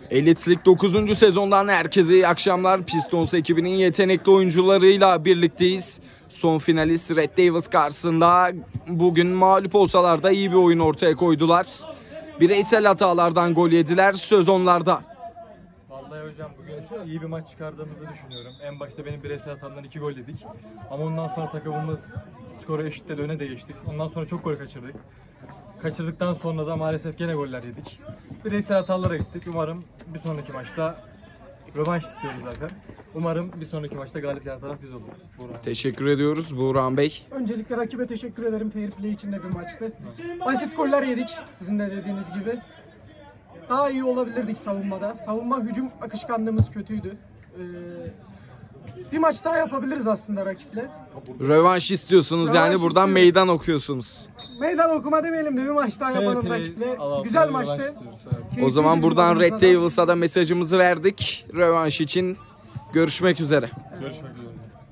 Elit Lig 9. sezondan herkese iyi akşamlar. Pistons ekibinin yetenekli oyuncularıyla birlikteyiz. Son finalist Red Devils karşısında bugün mağlup olsalar da iyi bir oyun ortaya koydular. Bireysel hatalardan gol yediler, söz onlarda. Vallahi hocam bugün iyi bir maç çıkardığımızı düşünüyorum. En başta benim bireysel hatamdan 2 gol yedik. Ama ondan sonra takımımız skoru eşitledi, öne de geçtik. Ondan sonra çok gol kaçırdık. Kaçırdıktan sonra da maalesef gene goller yedik. Bireysel hatalara gittik. Umarım bir sonraki maçta rövanş istiyoruz zaten. Umarım bir sonraki maçta galip gelen taraf biz oluruz. Buğra. Teşekkür ediyoruz Buğra Bey. Öncelikle rakibe teşekkür ederim. Fair play içinde bir maçtı. Basit goller yedik. Sizin de dediğiniz gibi. Daha iyi olabilirdik savunmada. Savunma hücum akışkanlığımız kötüydü. Bir maç daha yapabiliriz aslında rakiple. Rövanş istiyorsunuz yani Rövanş buradan istiyoruz. meydan okuyorsunuz. Meydan okuma demeyelim de bir maç daha yapalım rakiple. Güzel maçtı. O zaman buradan Red Keyifli bir Devils'a da mesajımızı verdik. Rövanş için görüşmek üzere. Görüşmek üzere.